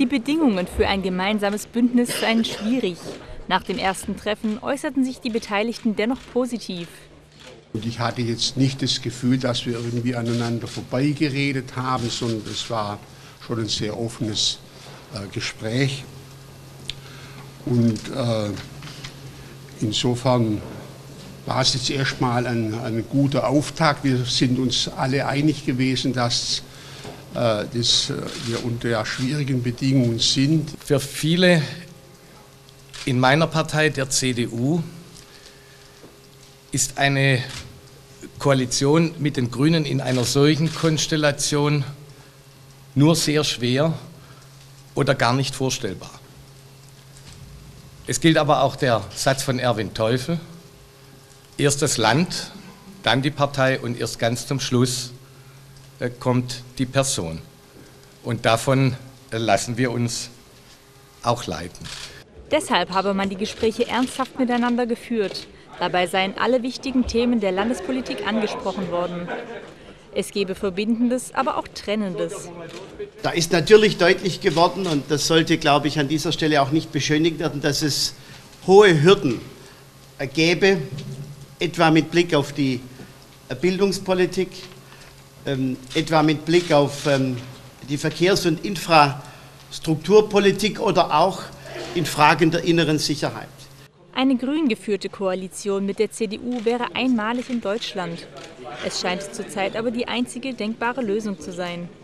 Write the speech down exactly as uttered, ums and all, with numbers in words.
Die Bedingungen für ein gemeinsames Bündnis seien schwierig. Nach dem ersten Treffen äußerten sich die Beteiligten dennoch positiv. Und ich hatte jetzt nicht das Gefühl, dass wir irgendwie aneinander vorbeigeredet haben, sondern es war schon ein sehr offenes äh, Gespräch. Und äh, insofern war es jetzt erstmal ein, ein guter Auftakt. Wir sind uns alle einig gewesen, dass, äh, dass wir unter schwierigen Bedingungen sind. Für viele in meiner Partei, der C D U, ist eine Koalition mit den Grünen in einer solchen Konstellation nur sehr schwer oder gar nicht vorstellbar. Es gilt aber auch der Satz von Erwin Teufel: Erst das Land, dann die Partei und erst ganz zum Schluss äh, kommt die Person. Und davon äh, lassen wir uns auch leiten. Deshalb habe man die Gespräche ernsthaft miteinander geführt. Dabei seien alle wichtigen Themen der Landespolitik angesprochen worden. Es gebe Verbindendes, aber auch Trennendes. Da ist natürlich deutlich geworden, und das sollte, glaube ich, an dieser Stelle auch nicht beschönigt werden, dass es hohe Hürden gäbe, etwa mit Blick auf die Bildungspolitik, ähm, etwa mit Blick auf ähm, die Verkehrs- und Infrastrukturpolitik oder auch in Fragen der inneren Sicherheit. Eine grün geführte Koalition mit der C D U wäre einmalig in Deutschland. Es scheint zurzeit aber die einzige denkbare Lösung zu sein.